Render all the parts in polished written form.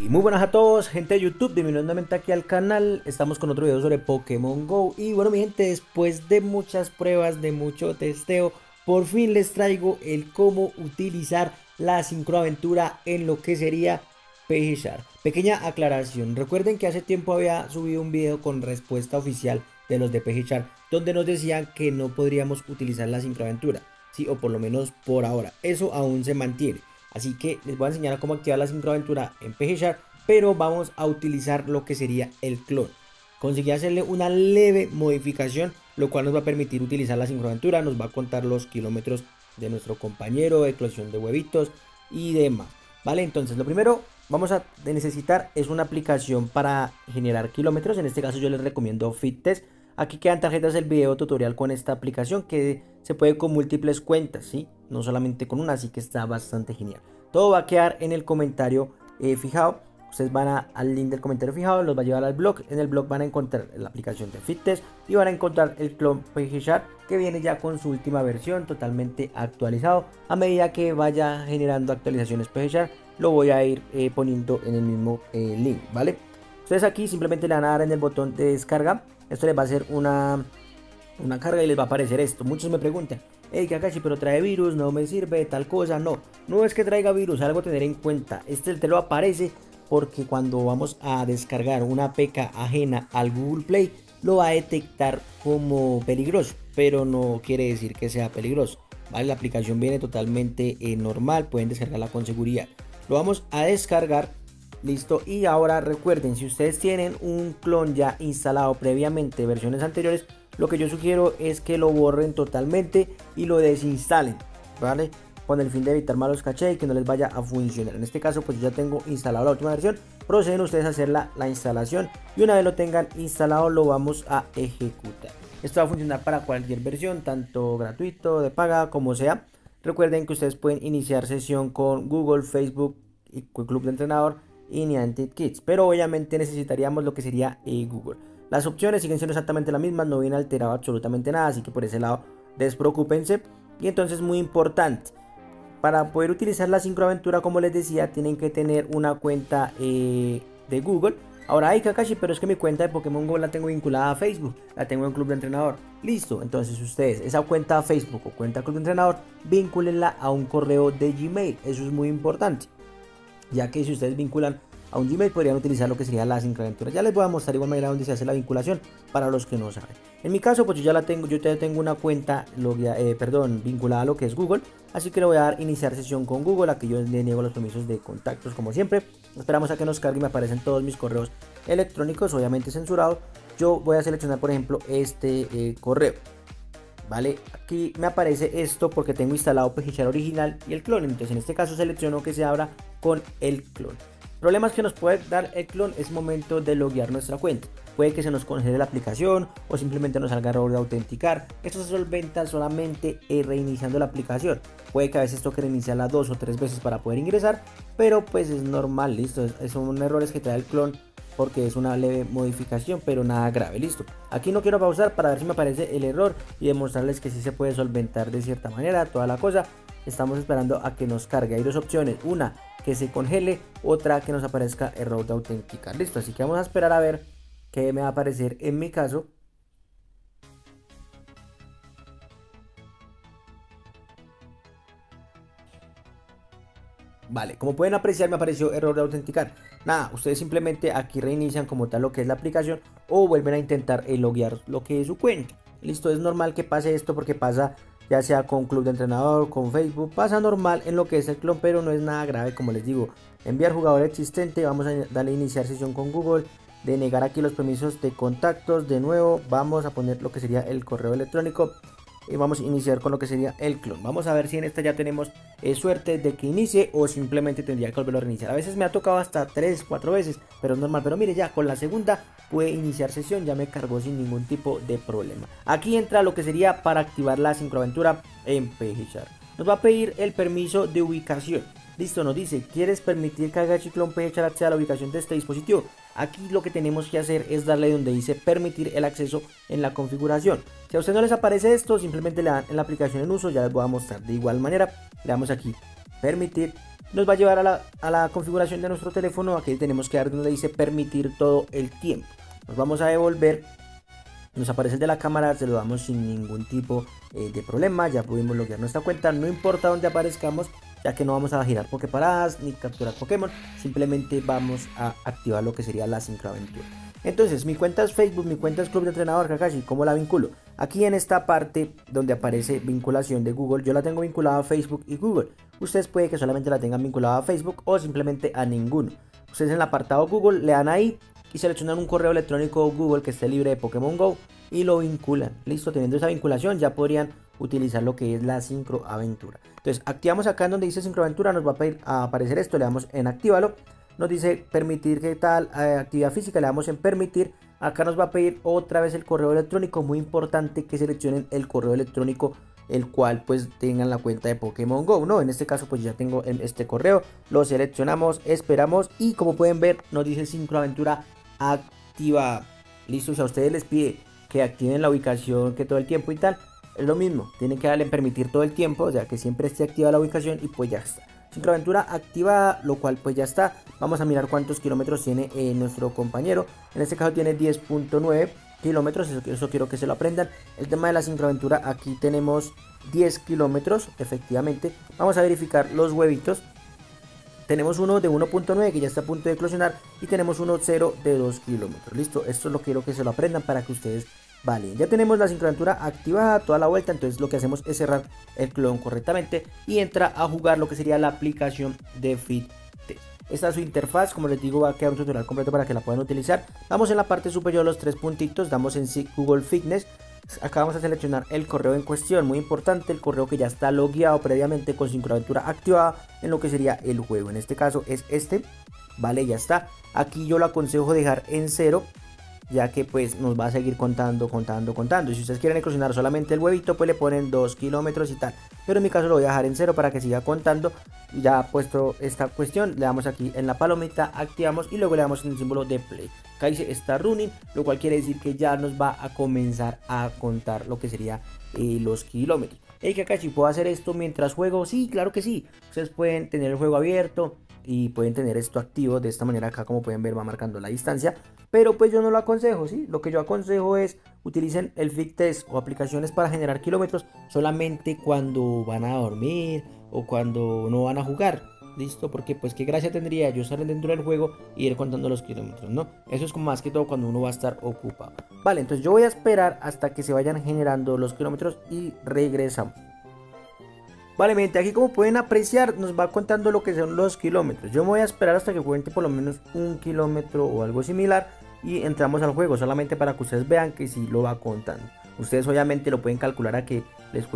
Muy buenas a todos, gente de YouTube, bienvenidos nuevamente aquí al canal. Estamos con otro video sobre Pokémon Go. Y bueno, mi gente, después de muchas pruebas, de mucho testeo, por fin les traigo el cómo utilizar la sincroaventura en lo que sería PG Shark. Pequeña aclaración, recuerden que hace tiempo había subido un video con respuesta oficial de los de PG Shark, donde nos decían que no podríamos utilizar la sincroaventura, sí, o por lo menos por ahora. Eso aún se mantiene. Así que les voy a enseñar a cómo activar la sincroaventura en PG Shark, pero vamos a utilizar lo que sería el clon. Conseguí hacerle una leve modificación, lo cual nos va a permitir utilizar la sincroaventura, nos va a contar los kilómetros de nuestro compañero, eclosión de huevitos y demás. Vale, entonces lo primero vamos a necesitar es una aplicación para generar kilómetros. En este caso yo les recomiendo FitTest. Aquí quedan tarjetas del video tutorial con esta aplicación que se puede con múltiples cuentas, ¿sí? No solamente con una, así que está bastante genial. Todo va a quedar en el comentario fijado. Ustedes van al link del comentario fijado, los va a llevar al blog. En el blog van a encontrar la aplicación de FitTest y van a encontrar el clon PG Shark que viene ya con su última versión totalmente actualizado. A medida que vaya generando actualizaciones PG Shark, lo voy a ir poniendo en el mismo link, ¿vale? Ustedes aquí simplemente le van a dar en el botón de descarga. Esto les va a hacer una carga y les va a aparecer esto. Muchos me preguntan, hey Kakashi, pero trae virus, no me sirve tal cosa. No es que traiga virus, algo a tener en cuenta. Este te lo aparece porque cuando vamos a descargar una APK ajena al Google Play, lo va a detectar como peligroso, pero no quiere decir que sea peligroso, ¿vale? La aplicación viene totalmente normal, pueden descargarla con seguridad. Lo vamos a descargar. Listo, y ahora recuerden, si ustedes tienen un clon ya instalado previamente de versiones anteriores, lo que yo sugiero es que lo borren totalmente y lo desinstalen, ¿vale? Con el fin de evitar malos cachés y que no les vaya a funcionar. En este caso, pues yo ya tengo instalado la última versión. Proceden ustedes a hacer la instalación y una vez lo tengan instalado, lo vamos a ejecutar. Esto va a funcionar para cualquier versión, tanto gratuito, de paga, como sea. Recuerden que ustedes pueden iniciar sesión con Google, Facebook y Club de Entrenador y Niantic Kids, pero obviamente necesitaríamos lo que sería Google. Las opciones siguen siendo exactamente las mismas, no viene alterado absolutamente nada, así que por ese lado despreocúpense. Y entonces, muy importante, para poder utilizar la sincroaventura, como les decía, tienen que tener una cuenta de Google. Ahora, hay Kakashi, pero es que mi cuenta de Pokémon Go la tengo vinculada a Facebook, la tengo en Club de Entrenador. Listo, entonces ustedes esa cuenta Facebook o cuenta Club de Entrenador, vincúlenla a un correo de Gmail. Eso es muy importante, ya que si ustedes vinculan a un Gmail podrían utilizar lo que sería la sincroaventura. Ya les voy a mostrar igual manera donde se hace la vinculación para los que no saben. En mi caso, pues yo ya tengo una cuenta vinculada a lo que es Google, así que le voy a dar iniciar sesión con Google. Aquí yo le niego los permisos de contactos como siempre. Esperamos a que nos cargue y me aparecen todos mis correos electrónicos, obviamente censurados. Yo voy a seleccionar, por ejemplo, este correo. Vale, aquí me aparece esto porque tengo instalado PG Shark original y el clon. Entonces en este caso selecciono que se abra con el clon. Problemas que nos puede dar el clon es momento de loguear nuestra cuenta. Puede que se nos congele la aplicación o simplemente nos salga error de autenticar. Esto se solventa solamente reiniciando la aplicación. Puede que a veces toque reiniciarla 2 o 3 veces para poder ingresar, pero pues es normal, listo. Son errores que trae el clon porque es una leve modificación, pero nada grave. Listo, aquí no quiero pausar para ver si me aparece el error y demostrarles que sí se puede solventar de cierta manera toda la cosa. Estamos esperando a que nos cargue. Hay dos opciones, una que se congele, otra que nos aparezca error de autenticar. Listo, así que vamos a esperar a ver qué me va a aparecer en mi caso. Vale, como pueden apreciar, me apareció error de autenticar. Nada, ustedes simplemente aquí reinician como tal lo que es la aplicación o vuelven a intentar loguear lo que es su cuenta. Listo, es normal que pase esto porque pasa ya sea con Club de Entrenador, con Facebook, pasa normal en lo que es el clon, pero no es nada grave. Como les digo, enviar jugador existente, vamos a darle a iniciar sesión con Google, denegar aquí los permisos de contactos. De nuevo vamos a poner lo que sería el correo electrónico y vamos a iniciar con lo que sería el clon. Vamos a ver si en esta ya tenemos suerte de que inicie o simplemente tendría que volverlo a reiniciar. A veces me ha tocado hasta 3, 4 veces, pero es normal. Pero mire, ya con la segunda puede iniciar sesión, ya me cargó sin ningún tipo de problema. Aquí entra lo que sería para activar la sincroaventura en PG Shark. Nos va a pedir el permiso de ubicación. Listo, nos dice, ¿quieres permitir que Kakashi Clon PG Shark acceda a la ubicación de este dispositivo? Aquí lo que tenemos que hacer es darle donde dice permitir el acceso en la configuración. Si a usted no les aparece esto, simplemente le dan en la aplicación en uso, ya les voy a mostrar. De igual manera, le damos aquí permitir nos va a llevar a la configuración de nuestro teléfono. Aquí tenemos que dar donde dice permitir todo el tiempo. Nos vamos a devolver, nos aparece el de la cámara, se lo damos sin ningún tipo de problema. Ya pudimos loguear nuestra cuenta, no importa dónde aparezcamos, ya que no vamos a girar Poképaradas ni capturar Pokémon, simplemente vamos a activar lo que sería la sincroaventura. Entonces, mi cuenta es Facebook, mi cuenta es Club de Entrenador Kakashi. ¿Cómo la vinculo? Aquí en esta parte donde aparece vinculación de Google, yo la tengo vinculada a Facebook y Google. Ustedes puede que solamente la tengan vinculada a Facebook o simplemente a ninguno. Ustedes en el apartado Google le dan ahí y seleccionan un correo electrónico Google que esté libre de Pokémon Go y lo vinculan. Listo, teniendo esa vinculación ya podrían utilizar lo que es la sincroaventura. Entonces, activamos acá en donde dice sincroaventura, nos va a aparecer esto, le damos en actívalo. Nos dice permitir qué tal actividad física, le damos en permitir. Acá nos va a pedir otra vez el correo electrónico, muy importante que seleccionen el correo electrónico el cual pues tengan la cuenta de Pokémon Go, ¿no? En este caso pues ya tengo este correo, lo seleccionamos, esperamos y como pueden ver nos dice sincroaventura activa. Listo, si a ustedes les pide que activen la ubicación que todo el tiempo y tal, es lo mismo, tienen que darle en permitir todo el tiempo, o sea que siempre esté activa la ubicación y pues ya está. Sincroaventura activada, lo cual pues ya está. Vamos a mirar cuántos kilómetros tiene nuestro compañero. En este caso tiene 10.9 kilómetros, eso quiero que se lo aprendan. El tema de la sincroaventura, aquí tenemos 10 kilómetros, efectivamente. Vamos a verificar los huevitos. Tenemos uno de 1.9 que ya está a punto de eclosionar y tenemos uno 0 de 2 kilómetros. Listo, esto lo quiero que se lo aprendan para que ustedes vale, ya tenemos la sincroaventura activada toda la vuelta, entonces lo que hacemos es cerrar el clon correctamente y entra a jugar lo que sería la aplicación de FitTest. Esta es su interfaz, como les digo va a quedar un tutorial completo para que la puedan utilizar. Vamos en la parte superior los tres puntitos, damos en Google Fitness. Acá vamos a seleccionar el correo en cuestión, muy importante, el correo que ya está logueado previamente con sincroaventura activada en lo que sería el juego. En este caso es este, vale, ya está. Aquí yo lo aconsejo dejar en 0, ya que pues nos va a seguir contando. Y si ustedes quieren eclosionar solamente el huevito, pues le ponen 2 kilómetros y tal. Pero en mi caso lo voy a dejar en 0 para que siga contando. Ya puesto esta cuestión, le damos aquí en la palomita, activamos y luego le damos en el símbolo de play. Acá dice está running, lo cual quiere decir que ya nos va a comenzar a contar lo que sería los kilómetros. Hey, Kakashi, ¿puedo hacer esto mientras juego? Sí, claro que sí. Ustedes pueden tener el juego abierto y pueden tener esto activo. De esta manera acá, como pueden ver, va marcando la distancia. Pero pues yo no lo aconsejo, ¿sí? Lo que yo aconsejo es utilicen el FitTest o aplicaciones para generar kilómetros solamente cuando van a dormir o cuando no van a jugar. ¿Listo? Porque pues qué gracia tendría yo estar dentro del juego y ir contando los kilómetros, ¿no? Eso es como más que todo cuando uno va a estar ocupado. Vale, entonces yo voy a esperar hasta que se vayan generando los kilómetros y regresamos. Vale, gente, aquí como pueden apreciar nos va contando lo que son los kilómetros. Yo me voy a esperar hasta que cuente por lo menos 1 kilómetro o algo similar y entramos al juego, solamente para que ustedes vean que sí lo va contando. Ustedes obviamente lo pueden calcular a que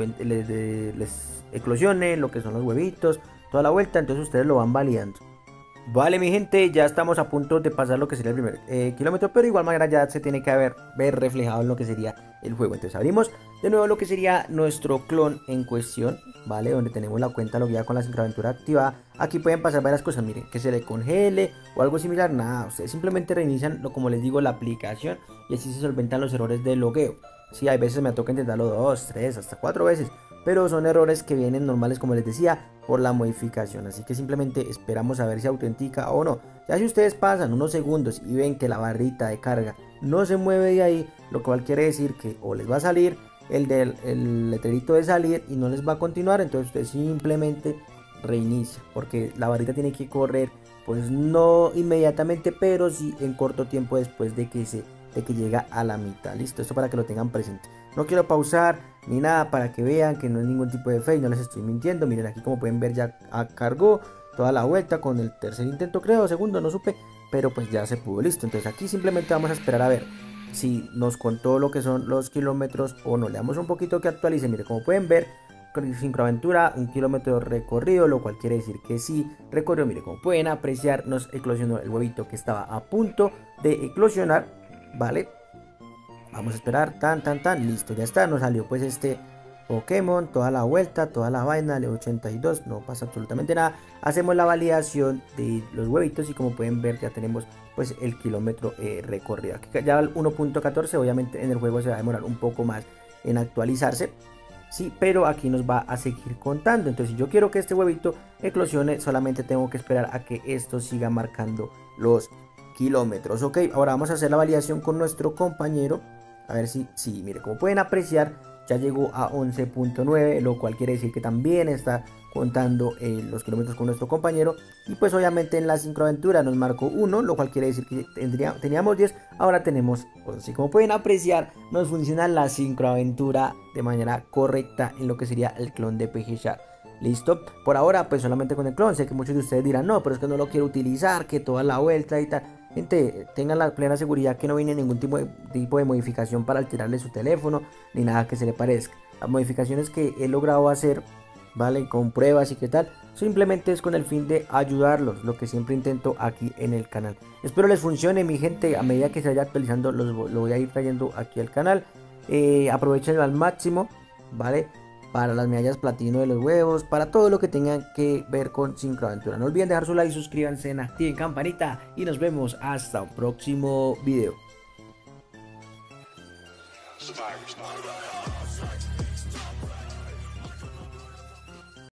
les eclosione lo que son los huevitos, toda la vuelta, entonces ustedes lo van validando. Vale, mi gente, ya estamos a punto de pasar lo que sería el primer kilómetro, pero de igual manera ya se tiene que ver reflejado en lo que sería el juego. Entonces abrimos de nuevo lo que sería nuestro clon en cuestión, ¿vale? Donde tenemos la cuenta logueada con la sincroaventura activada. Aquí pueden pasar varias cosas, miren, que se le congele o algo similar, nada, ustedes simplemente reinician, como les digo, la aplicación y así se solventan los errores de logueo. Sí, hay veces me toca intentarlo 2, 3, hasta 4 veces, pero son errores que vienen normales, como les decía, por la modificación. Así que simplemente esperamos a ver si autentica o no. Ya si ustedes pasan unos segundos y ven que la barrita de carga no se mueve de ahí, lo cual quiere decir que o les va a salir el letrerito de salir y no les va a continuar, entonces ustedes simplemente reinicia, porque la barrita tiene que correr, pues no inmediatamente, pero sí en corto tiempo después de que llega a la mitad. Listo, esto para que lo tengan presente. No quiero pausar ni nada, para que vean que no es ningún tipo de fake, no les estoy mintiendo. Miren, aquí como pueden ver ya cargó toda la vuelta con el tercer intento, creo, segundo, no supe, pero pues ya se pudo. Listo, entonces aquí simplemente vamos a esperar a ver si nos contó lo que son los kilómetros o no. Le damos un poquito que actualice. Miren, como pueden ver, con sincroaventura 1 kilómetro recorrido, lo cual quiere decir que sí recorrió. Miren, como pueden apreciar, nos eclosionó el huevito que estaba a punto de eclosionar, ¿vale? Vamos a esperar, listo, ya está, nos salió pues este Pokémon, toda la vuelta, toda la vaina, el 82, no pasa absolutamente nada. Hacemos la validación de los huevitos y como pueden ver ya tenemos pues el kilómetro recorrido. Aquí ya el 1.14, obviamente en el juego se va a demorar un poco más en actualizarse. sí, pero aquí nos va a seguir contando. Entonces, si yo quiero que este huevito eclosione, solamente tengo que esperar a que esto siga marcando los kilómetros. Ok, ahora vamos a hacer la validación con nuestro compañero. A ver si, mire, como pueden apreciar, ya llegó a 11.9, lo cual quiere decir que también está contando los kilómetros con nuestro compañero. Y pues obviamente en la sincroaventura nos marcó 1, lo cual quiere decir que teníamos 10, ahora tenemos 11. Como pueden apreciar, nos funciona la sincroaventura de manera correcta en lo que sería el clon de PG Shark. Listo, por ahora pues solamente con el clon. Sé que muchos de ustedes dirán, no, pero es que no lo quiero utilizar, que toda la vuelta y tal. Gente, tengan la plena seguridad que no viene ningún tipo de modificación para alterarle su teléfono, ni nada que se le parezca. Las modificaciones que he logrado hacer, ¿vale? Con pruebas y qué tal, simplemente es con el fin de ayudarlos, lo que siempre intento aquí en el canal. Espero les funcione, mi gente. A medida que se vaya actualizando, lo voy a ir trayendo aquí al canal. Aprovechenlo al máximo, ¿vale? Para las medallas platino de los huevos, para todo lo que tengan que ver con Sincroaventura. No olviden dejar su like, suscríbanse, activen campanita y nos vemos hasta un próximo video.